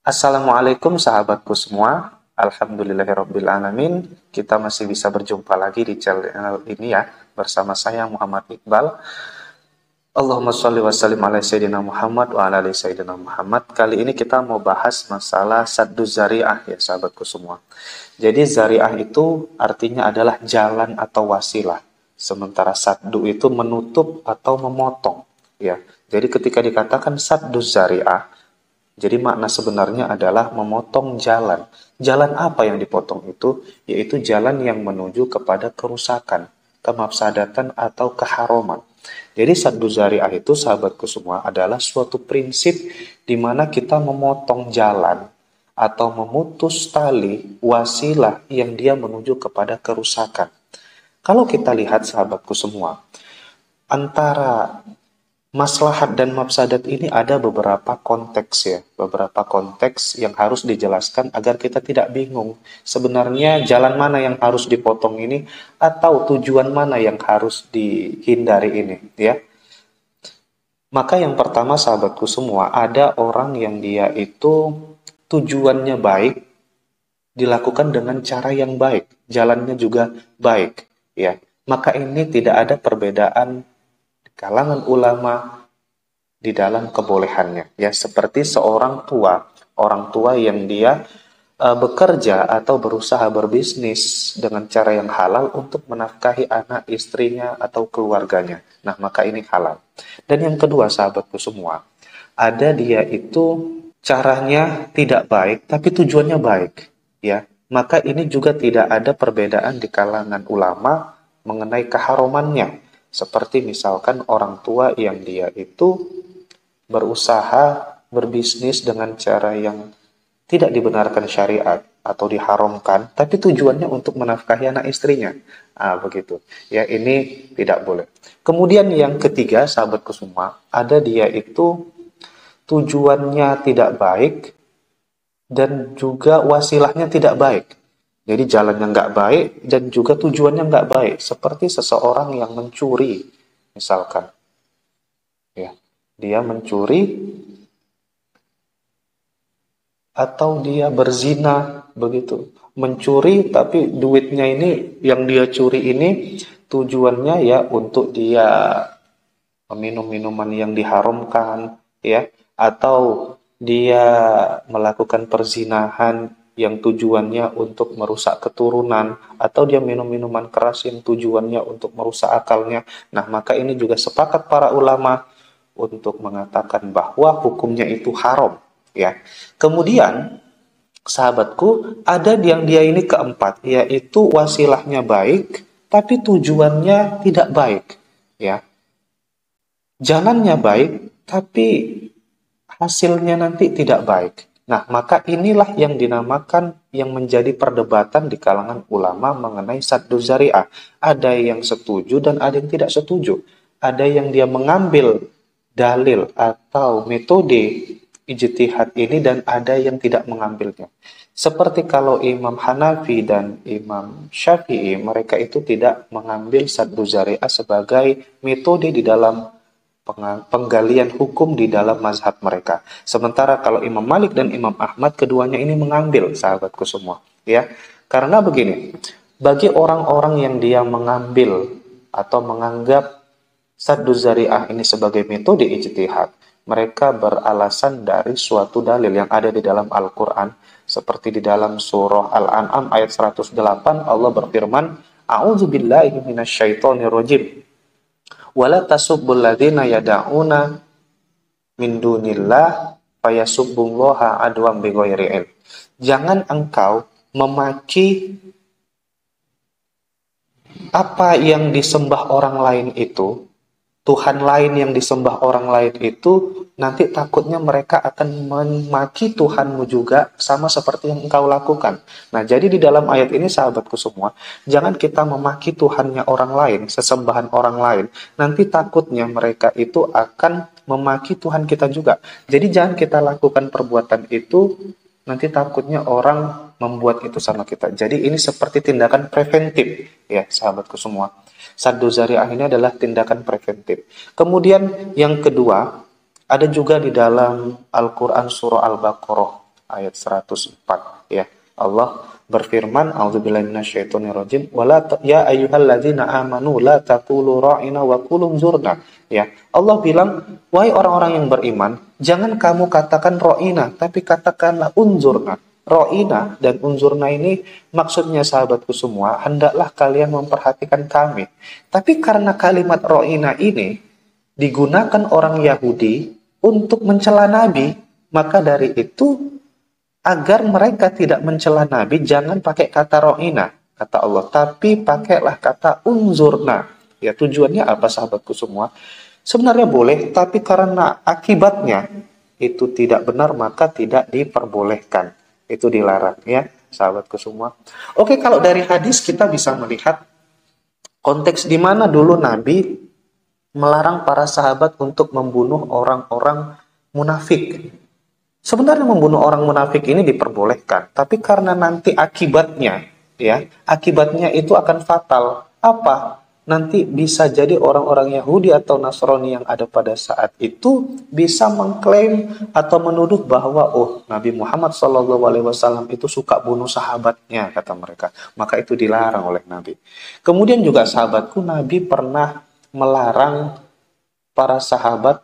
Assalamualaikum sahabatku semua. Alhamdulillahirrabbilalamin. Kita masih bisa berjumpa lagi di channel ini ya, bersama saya Muhammad Iqbal. Allahumma sholli wa sallim ala Sayyidina Muhammad wa ala ali Sayyidina Muhammad. Kali ini kita mau bahas masalah saddu zari'ah ya sahabatku semua. Jadi zari'ah itu artinya adalah jalan atau wasilah. Sementara saddu itu menutup atau memotong ya. Jadi ketika dikatakan saddu zari'ah, jadi makna sebenarnya adalah memotong jalan. Jalan apa yang dipotong itu? Yaitu jalan yang menuju kepada kerusakan, kemafsadatan atau keharuman. Jadi saddu zari'ah itu sahabatku semua adalah suatu prinsip di mana kita memotong jalan atau memutus tali wasilah yang dia menuju kepada kerusakan. Kalau kita lihat sahabatku semua, antara maslahat dan mafsadat ini ada beberapa konteks ya, beberapa konteks yang harus dijelaskan agar kita tidak bingung. Sebenarnya jalan mana yang harus dipotong ini atau tujuan mana yang harus dihindari ini ya. Maka yang pertama sahabatku semua, ada orang yang dia itu tujuannya baik, dilakukan dengan cara yang baik, jalannya juga baik ya. Maka ini tidak ada perbedaan kalangan ulama di dalam kebolehannya ya, seperti seorang orang tua yang dia bekerja atau berusaha berbisnis dengan cara yang halal untuk menafkahi anak istrinya atau keluarganya. Nah, maka ini halal. Dan yang kedua sahabatku semua, ada dia itu caranya tidak baik tapi tujuannya baik ya. Maka ini juga tidak ada perbedaan di kalangan ulama mengenai keharumannya. Seperti misalkan orang tua yang dia itu berusaha berbisnis dengan cara yang tidak dibenarkan syariat atau diharamkan, tapi tujuannya untuk menafkahi anak istrinya. Begitu. Ya, ini tidak boleh. Kemudian yang ketiga, sahabatku semua, ada dia itu tujuannya tidak baik dan juga wasilahnya tidak baik. Jadi jalannya nggak baik dan juga tujuannya nggak baik. Seperti seseorang yang mencuri, misalkan. Ya, dia mencuri atau dia berzina, begitu. Mencuri tapi duitnya ini, yang dia curi ini tujuannya ya untuk dia meminum minuman yang diharamkan, ya. Atau dia melakukan perzinahan yang tujuannya untuk merusak keturunan, atau dia minum minuman keras yang tujuannya untuk merusak akalnya. Nah, maka ini juga sepakat para ulama untuk mengatakan bahwa hukumnya itu haram, ya. Kemudian, sahabatku, ada yang dia ini keempat, yaitu wasilahnya baik, tapi tujuannya tidak baik, ya. Jalannya baik, tapi hasilnya nanti tidak baik. Nah, maka inilah yang dinamakan, yang menjadi perdebatan di kalangan ulama mengenai saddu zari'ah. Ada yang setuju dan ada yang tidak setuju. Ada yang dia mengambil dalil atau metode ijtihad ini dan ada yang tidak mengambilnya. Seperti kalau Imam Hanafi dan Imam Syafi'i, mereka itu tidak mengambil saddu zari'ah sebagai metode di dalam penggalian hukum di dalam mazhab mereka. Sementara kalau Imam Malik dan Imam Ahmad, keduanya ini mengambil, sahabatku semua, ya. Karena begini, bagi orang-orang yang dia mengambil atau menganggap saddu zari'ah ini sebagai metode ijtihad, mereka beralasan dari suatu dalil yang ada di dalam Al-Quran, seperti di dalam surah Al-An'am ayat 108, Allah berfirman, A'udzubillahi minasyaitonirrajim. Wala tasubbul ladzina yad'una min dunillah fayasubbullaha adwan bighairi ilm. Jangan engkau memaki apa yang disembah orang lain itu, Tuhan lain yang disembah orang lain itu, nanti takutnya mereka akan memaki Tuhanmu juga sama seperti yang engkau lakukan. Nah, jadi di dalam ayat ini sahabatku semua, jangan kita memaki Tuhannya orang lain, sesembahan orang lain. Nanti takutnya mereka itu akan memaki Tuhan kita juga. Jadi jangan kita lakukan perbuatan itu, nanti takutnya orang membuat itu sama kita. Jadi ini seperti tindakan preventif, ya sahabatku semua. Saddu zari'ah ini adalah tindakan preventif. Kemudian yang kedua, ada juga di dalam Al-Quran surah Al-Baqarah ayat 104 ya. Allah berfirman, a'udzubillahi minasyaitonirrajim, ya ayyuhalladzina amanu la taqulu ra'ina wa qulu zurna. Ya, Allah bilang, wahai orang-orang yang beriman, jangan kamu katakan ra'ina, tapi katakanlah unzurna. Ra'ina dan unzurna ini maksudnya sahabatku semua, hendaklah kalian memperhatikan kami. Tapi karena kalimat ra'ina ini digunakan orang Yahudi untuk mencela Nabi, maka dari itu agar mereka tidak mencela Nabi, jangan pakai kata ro'ina, kata Allah, tapi pakailah kata unzurna. Ya, tujuannya apa sahabatku semua? Sebenarnya boleh, tapi karena akibatnya itu tidak benar, maka tidak diperbolehkan. Itu dilarang ya, sahabatku semua. Oke, kalau dari hadis kita bisa melihat konteks di mana dulu Nabi melarang para sahabat untuk membunuh orang-orang munafik. Sebenarnya membunuh orang munafik ini diperbolehkan, tapi karena nanti akibatnya, ya, akibatnya itu akan fatal. Apa? Nanti bisa jadi orang-orang Yahudi atau Nasrani yang ada pada saat itu bisa mengklaim atau menuduh bahwa Nabi Muhammad SAW itu suka bunuh sahabatnya, kata mereka. Maka itu dilarang oleh Nabi. Kemudian juga sahabatku, Nabi pernah melarang para sahabat,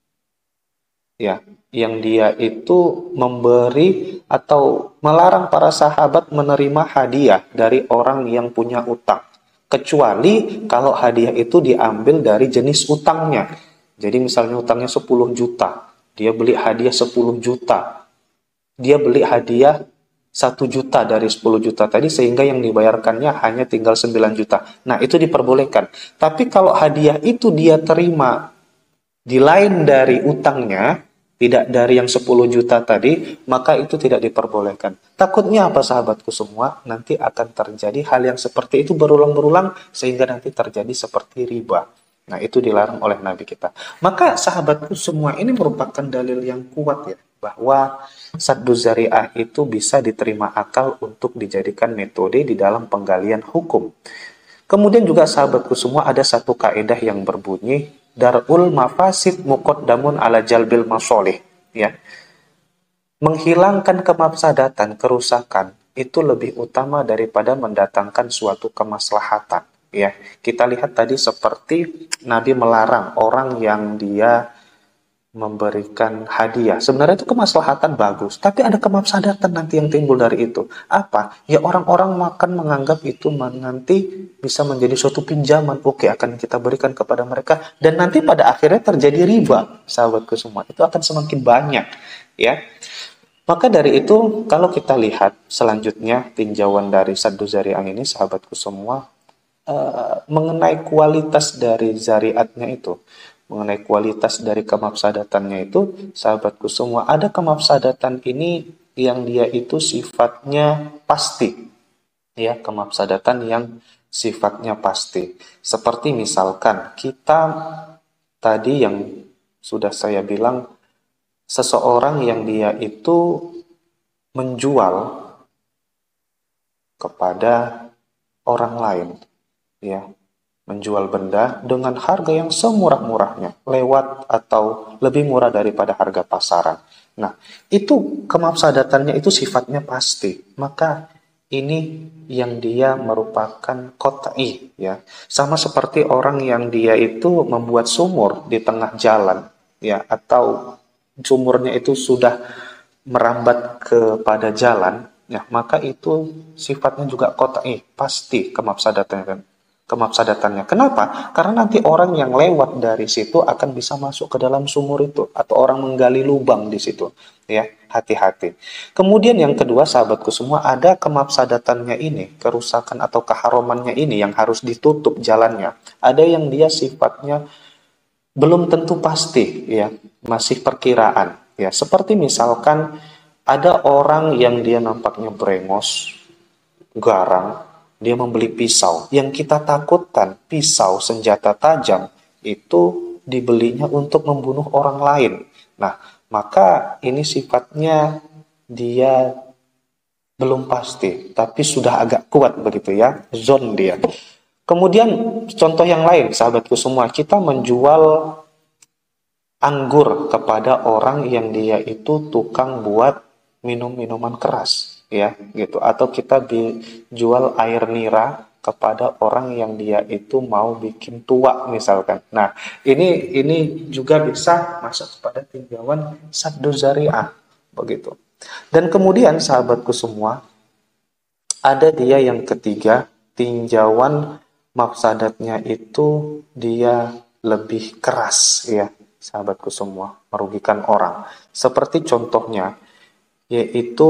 ya, yang dia itu memberi atau melarang para sahabat menerima hadiah dari orang yang punya utang, kecuali kalau hadiah itu diambil dari jenis utangnya. Jadi misalnya utangnya 10 juta, dia beli hadiah 10 juta, dia beli hadiah 1 juta dari 10 juta tadi, sehingga yang dibayarkannya hanya tinggal 9 juta. Nah, itu diperbolehkan. Tapi kalau hadiah itu dia terima di lain dari utangnya, tidak dari yang 10 juta tadi, maka itu tidak diperbolehkan. Takutnya apa sahabatku semua? Nanti akan terjadi hal yang seperti itu berulang-berulang, sehingga nanti terjadi seperti riba. Nah, itu dilarang oleh Nabi kita. Maka sahabatku semua, ini merupakan dalil yang kuat ya, bahwa saddu zari'ah itu bisa diterima akal untuk dijadikan metode di dalam penggalian hukum. Kemudian juga sahabatku semua, ada satu kaidah yang berbunyi, darul mafasid muqaddamun ala jalbil masolih, ya. Menghilangkan kemafsadatan, kerusakan itu lebih utama daripada mendatangkan suatu kemaslahatan, ya. Kita lihat tadi seperti Nabi melarang orang yang dia memberikan hadiah. Sebenarnya itu kemaslahatan bagus, tapi ada kemafsadatan nanti yang timbul dari itu. Apa? Ya, orang-orang makan menganggap itu nanti bisa menjadi suatu pinjaman. Oke, akan kita berikan kepada mereka, dan nanti pada akhirnya terjadi riba, sahabatku semua. Itu akan semakin banyak, ya. Maka dari itu, kalau kita lihat selanjutnya tinjauan dari saddu zari'ah ini, sahabatku semua, mengenai kualitas dari zariatnya itu, mengenai kualitas dari kemafsadatannya itu, sahabatku semua, ada kemafsadatan ini yang dia itu sifatnya pasti, ya, kemafsadatan yang sifatnya pasti. Seperti misalkan kita tadi yang sudah saya bilang, seseorang yang dia itu menjual kepada orang lain, ya, menjual benda dengan harga yang semurah-murahnya, lewat atau lebih murah daripada harga pasaran. Nah, itu kemafsadatannya itu sifatnya pasti. Maka ini yang dia merupakan qat'i, ya. Sama seperti orang yang dia itu membuat sumur di tengah jalan, ya, atau sumurnya itu sudah merambat kepada jalan, ya, maka itu sifatnya juga qat'i, pasti kemafsadatannya. Kenapa? Karena nanti orang yang lewat dari situ akan bisa masuk ke dalam sumur itu, atau orang menggali lubang di situ, ya. Hati-hati. Kemudian yang kedua, sahabatku semua, ada kemafsadatannya ini, kerusakan atau keharamannya ini yang harus ditutup jalannya. Ada yang dia sifatnya belum tentu pasti, ya, masih perkiraan, ya. Seperti misalkan ada orang yang dia nampaknya brengos, garang, dia membeli pisau. Yang kita takutkan, pisau, senjata tajam, itu dibelinya untuk membunuh orang lain. Nah, maka ini sifatnya dia belum pasti, tapi sudah agak kuat begitu, ya, zon dia. Kemudian contoh yang lain, sahabatku semua, kita menjual anggur kepada orang yang dia itu tukang buat minum minuman keras, ya, gitu. Atau kita jual air nira kepada orang yang dia itu mau bikin tua misalkan. Nah, ini juga bisa masuk kepada tinjauan saddu zari'ah, begitu. Dan kemudian sahabatku semua, ada dia yang ketiga, tinjauan mafsadatnya itu dia lebih keras, ya, sahabatku semua, merugikan orang. Seperti contohnya, yaitu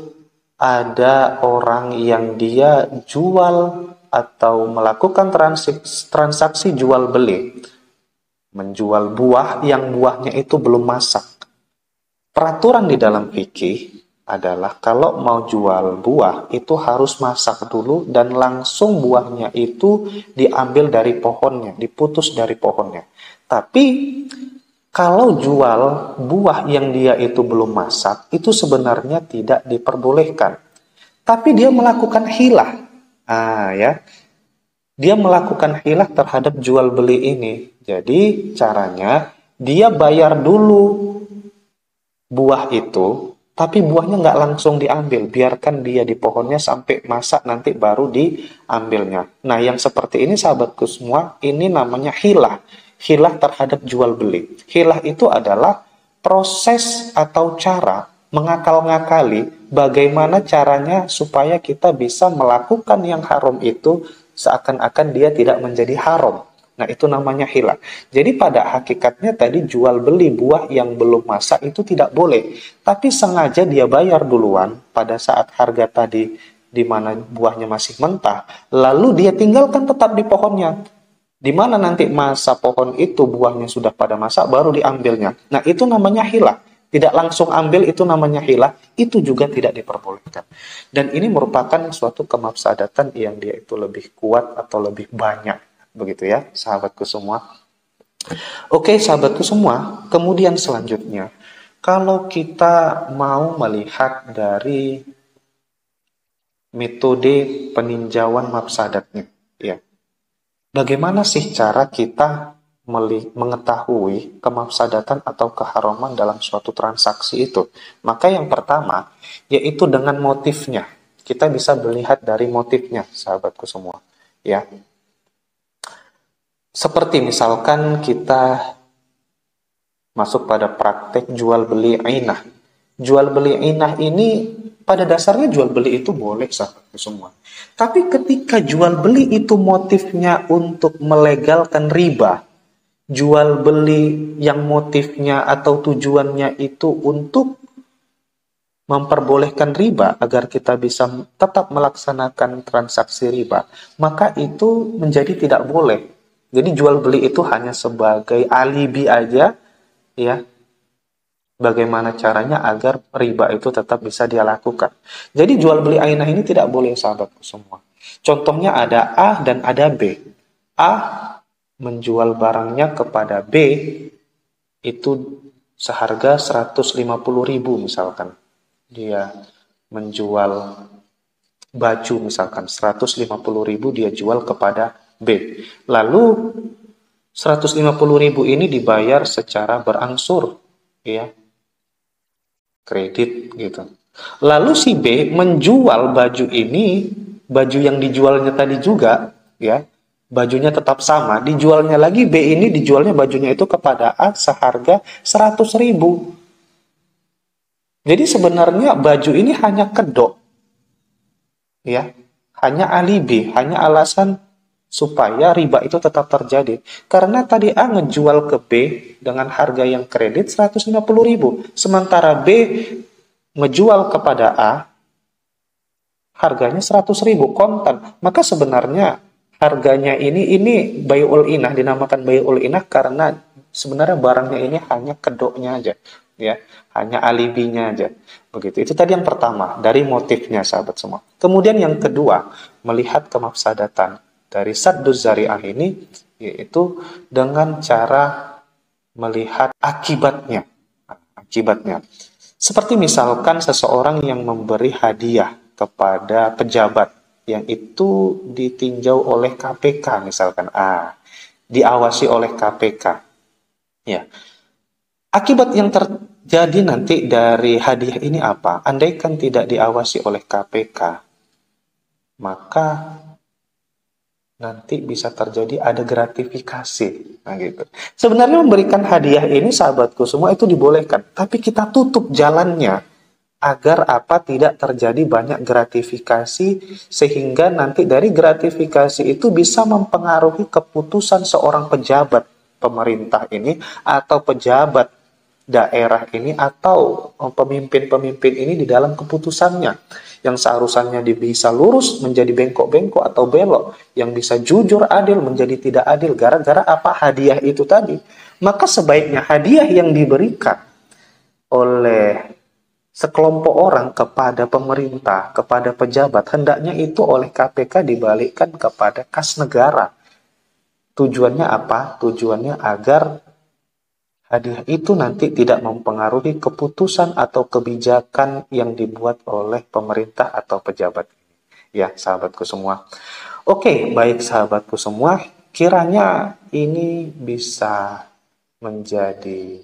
ada orang yang dia jual atau melakukan transaksi jual beli, menjual buah yang buahnya itu belum masak. Peraturan di dalam fikih adalah kalau mau jual buah itu harus masak dulu dan langsung buahnya itu diambil dari pohonnya, diputus dari pohonnya. Tapi kalau jual buah yang dia itu belum masak, itu sebenarnya tidak diperbolehkan. Tapi dia melakukan hilah. Ya. Dia melakukan hilah terhadap jual beli ini. Jadi caranya dia bayar dulu buah itu, tapi buahnya nggak langsung diambil. Biarkan dia di pohonnya sampai masak, nanti baru diambilnya. Nah, yang seperti ini sahabatku semua, ini namanya hilah. Hilah terhadap jual beli. Hilah itu adalah proses atau cara mengakal-ngakali bagaimana caranya supaya kita bisa melakukan yang haram itu seakan-akan dia tidak menjadi haram. Nah, itu namanya hilah. Jadi pada hakikatnya tadi jual beli buah yang belum masak itu tidak boleh. Tapi sengaja dia bayar duluan pada saat harga tadi di mana buahnya masih mentah, lalu dia tinggalkan tetap di pohonnya. Di mana nanti masa pohon itu buahnya sudah pada masak baru diambilnya. Nah, itu namanya hilah. Tidak langsung ambil itu namanya hilah. Itu juga tidak diperbolehkan. Dan ini merupakan suatu kemafsadatan yang dia itu lebih kuat atau lebih banyak. Begitu ya, sahabatku semua. Oke, sahabatku semua. Kemudian selanjutnya, kalau kita mau melihat dari metode peninjauan mafsadatnya, ya. Bagaimana sih cara kita mengetahui kemafsadatan atau keharaman dalam suatu transaksi itu? Maka yang pertama, yaitu dengan motifnya. Kita bisa melihat dari motifnya, sahabatku semua. Ya. Seperti misalkan kita masuk pada praktek jual beli ainah. Jual beli ainah ini pada dasarnya jual beli itu boleh, sahabatku semua. Tapi ketika jual beli itu motifnya untuk melegalkan riba, jual beli yang motifnya atau tujuannya itu untuk memperbolehkan riba agar kita bisa tetap melaksanakan transaksi riba, maka itu menjadi tidak boleh. Jadi jual beli itu hanya sebagai alibi aja, ya. Bagaimana caranya agar riba itu tetap bisa dia lakukan. Jadi jual beli ainah ini tidak boleh, sahabatku semua. Contohnya ada A dan ada B. A menjual barangnya kepada B itu seharga 150.000 misalkan. Dia menjual baju misalkan 150.000 dia jual kepada B. Lalu 150.000 ini dibayar secara berangsur, ya. Kredit gitu. Lalu si B menjual baju ini, baju yang dijualnya tadi juga, ya, bajunya tetap sama, dijualnya lagi B ini dijualnya bajunya itu kepada A seharga 100.000. Jadi sebenarnya baju ini hanya kedok, ya, hanya alibi, hanya alasan supaya riba itu tetap terjadi. Karena tadi A ngejual ke B dengan harga yang kredit 150.000. Sementara B ngejual kepada A harganya 100.000 kontan. Maka sebenarnya harganya ini bai'ul inah, dinamakan bai'ul inah karena sebenarnya barangnya ini hanya kedoknya aja, ya, hanya alibinya aja. Begitu. Itu tadi yang pertama, dari motifnya, sahabat semua. Kemudian yang kedua, melihat kemafsadatan dari saddu zari'ah ini, yaitu dengan cara melihat akibatnya. Akibatnya. Seperti misalkan seseorang yang memberi hadiah kepada pejabat yang itu ditinjau oleh KPK misalkan, diawasi oleh KPK. Ya. Akibat yang Jadi nanti dari hadiah ini apa? Andaikan tidak diawasi oleh KPK, maka nanti bisa terjadi ada gratifikasi. Nah, gitu. Sebenarnya memberikan hadiah ini sahabatku semua itu dibolehkan, tapi kita tutup jalannya agar apa tidak terjadi banyak gratifikasi sehingga nanti dari gratifikasi itu bisa mempengaruhi keputusan seorang pejabat pemerintah ini atau pejabat daerah ini atau pemimpin-pemimpin ini di dalam keputusannya yang seharusnya bisa lurus menjadi bengkok-bengkok atau belok, yang bisa jujur adil menjadi tidak adil gara-gara apa hadiah itu tadi. Maka sebaiknya hadiah yang diberikan oleh sekelompok orang kepada pemerintah, kepada pejabat, hendaknya itu oleh KPK dibalikkan kepada kas negara. Tujuannya apa? Tujuannya agar hadiah itu nanti tidak mempengaruhi keputusan atau kebijakan yang dibuat oleh pemerintah atau pejabat. Ya, sahabatku semua. Oke, baik sahabatku semua. Kiranya ini bisa menjadi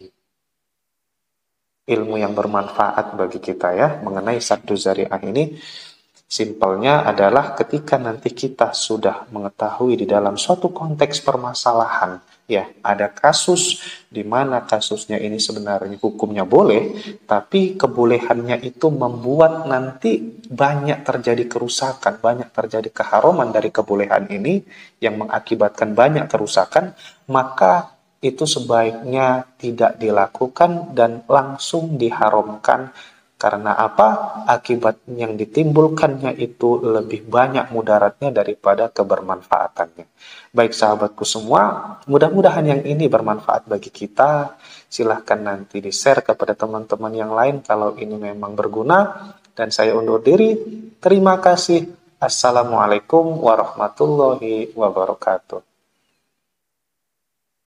ilmu yang bermanfaat bagi kita ya mengenai saddu zari'ah ini. Simpelnya adalah ketika nanti kita sudah mengetahui di dalam suatu konteks permasalahan, ya ada kasus di mana kasusnya ini sebenarnya hukumnya boleh, tapi kebolehannya itu membuat nanti banyak terjadi kerusakan, banyak terjadi keharaman dari kebolehan ini yang mengakibatkan banyak kerusakan, maka itu sebaiknya tidak dilakukan dan langsung diharamkan. Karena apa? Akibat yang ditimbulkannya itu lebih banyak mudaratnya daripada kebermanfaatannya. Baik sahabatku semua, mudah-mudahan yang ini bermanfaat bagi kita. Silahkan nanti di-share kepada teman-teman yang lain kalau ini memang berguna. Dan saya undur diri. Terima kasih. Assalamualaikum warahmatullahi wabarakatuh.